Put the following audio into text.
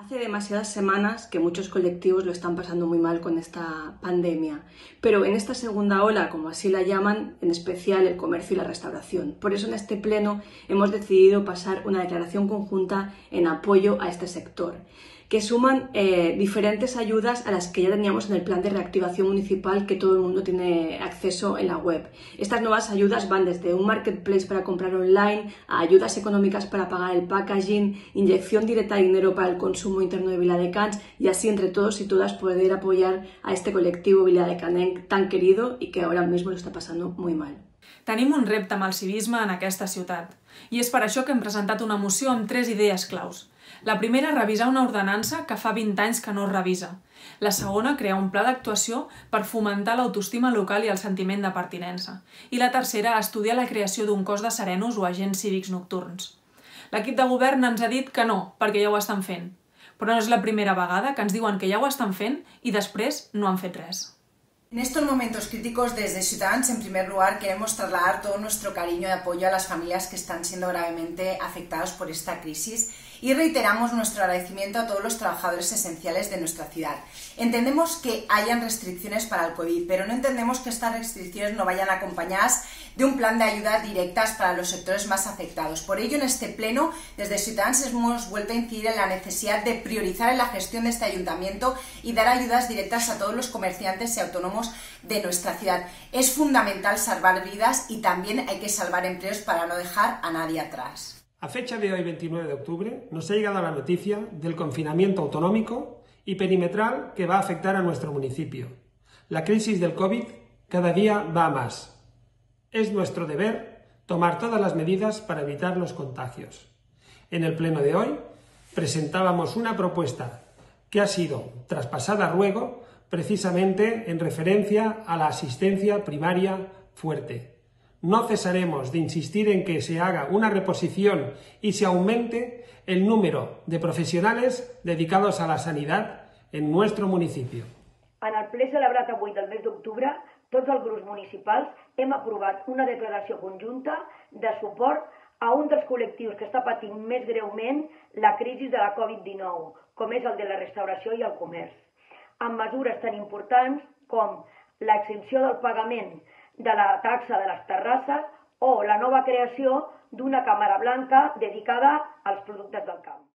Hace demasiadas semanas que muchos colectivos lo están pasando muy mal con esta pandemia, pero en esta segunda ola, como así la llaman, en especial el comercio y la restauración. Por eso en este pleno hemos decidido pasar una declaración conjunta en apoyo a este sector, que suman diferentes ayudas a las que ya teníamos en el plan de reactivación municipal que todo el mundo tiene acceso en la web. Estas nuevas ayudas van desde un marketplace para comprar online a ayudas económicas para pagar el packaging, inyección directa de dinero para el consumo interno de Viladecans y así entre todos y todas poder apoyar a este colectivo viladecanenc tan querido i que ahora mismo lo està passant muy mal. Tenim un repte amb el civisme en aquesta ciutat i és per això que hem presentat una moció amb 3 idees claus. La primera, revisar una ordenança que fa 20 anys que no es revisa. La segona, crear un pla d'actuació per fomentar l'autoestima local i el sentiment de pertinença. I la tercera, estudiar la creació d'un cos de serenos o agents cívics nocturns. L'equip de govern ens ha dit que no, perquè ja ho estan fent. Però no és la primera vegada que ens diuen que ja ho estan fent i després no han fet res. En estos momentos críticos, desde Ciutadans, en primer lugar, queremos trasladar todo nuestro cariño y apoyo a las familias que están siendo gravemente afectadas por esta crisis y reiteramos nuestro agradecimiento a todos los trabajadores esenciales de nuestra ciudad. Entendemos que hayan restricciones para el COVID, pero no entendemos que estas restricciones no vayan acompañadas de un plan de ayudas directas para los sectores más afectados. Por ello, en este pleno, desde Ciutadans hemos vuelto a incidir en la necesidad de priorizar en la gestión de este ayuntamiento y dar ayudas directas a todos los comerciantes y autónomos de nuestra ciudad. Es fundamental salvar vidas y también hay que salvar empleos para no dejar a nadie atrás. A fecha de hoy, 29 de octubre, nos ha llegado la noticia del confinamiento autonómico y perimetral que va a afectar a nuestro municipio. La crisis del COVID cada día va a más. Es nuestro deber tomar todas las medidas para evitar los contagios. En el pleno de hoy presentábamos una propuesta que ha sido traspasada a ruego precisamente en referencia a la asistencia primaria fuerte. No cesaremos de insistir en que se haga una reposición y se aumente el número de profesionales dedicados a la sanidad en nuestro municipio. En el ple celebrat avui del mes d'octubre, tots els grups municipals hem aprovat una declaració conjunta de suport a un dels col·lectius que està patint més greument la crisi de la Covid-19, com és el de la restauració i el comerç, amb mesures tan importants com l'exempció del pagament de la taxa de les terrasses o la nova creació d'una càmera blanca dedicada als productes del camp.